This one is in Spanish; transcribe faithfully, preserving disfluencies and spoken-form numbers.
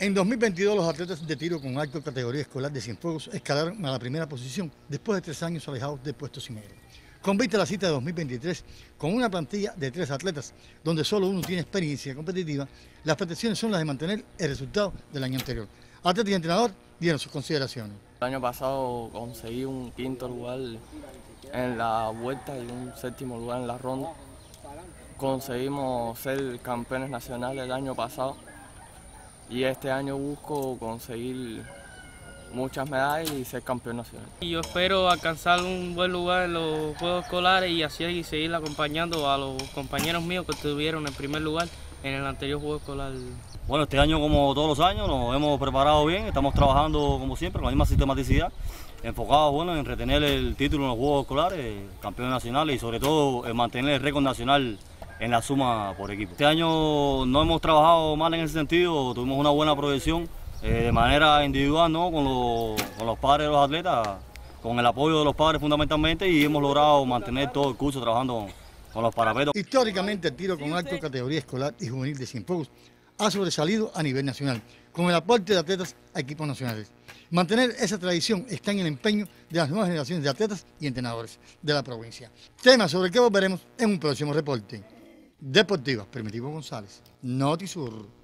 En dos mil veintidós, los atletas de tiro con alto categoría escolar de Cienfuegos escalaron a la primera posición después de tres años alejados del puesto cimero. Convite la cita de dos mil veintitrés con una plantilla de tres atletas, donde solo uno tiene experiencia competitiva. Las pretensiones son las de mantener el resultado del año anterior. Atleta y entrenador dieron sus consideraciones. El año pasado conseguí un quinto lugar en la vuelta y un séptimo lugar en la ronda. Conseguimos ser campeones nacionales el año pasado y este año busco conseguir muchas medallas y ser campeón nacional. Y yo espero alcanzar un buen lugar en los Juegos Escolares y así seguir acompañando a los compañeros míos que estuvieron en primer lugar en el anterior Juego Escolar. Bueno, este año, como todos los años, nos hemos preparado bien, estamos trabajando como siempre con la misma sistematicidad, enfocados bueno, en retener el título en los Juegos Escolares, campeones nacionales y sobre todo en mantener el récord nacional en la suma por equipo. Este año no hemos trabajado mal en ese sentido, tuvimos una buena proyección eh, de manera individual, ¿no? con, los, con los padres de los atletas, con el apoyo de los padres fundamentalmente, y hemos logrado mantener todo el curso trabajando con, con los parapetos. Históricamente, el tiro con alta categoría escolar y juvenil de Cienfuegos ha sobresalido a nivel nacional, con el aporte de atletas a equipos nacionales. Mantener esa tradición está en el empeño de las nuevas generaciones de atletas y entrenadores de la provincia. Tema sobre el que volveremos en un próximo reporte. Deportiva, Primitivo González, Notisur.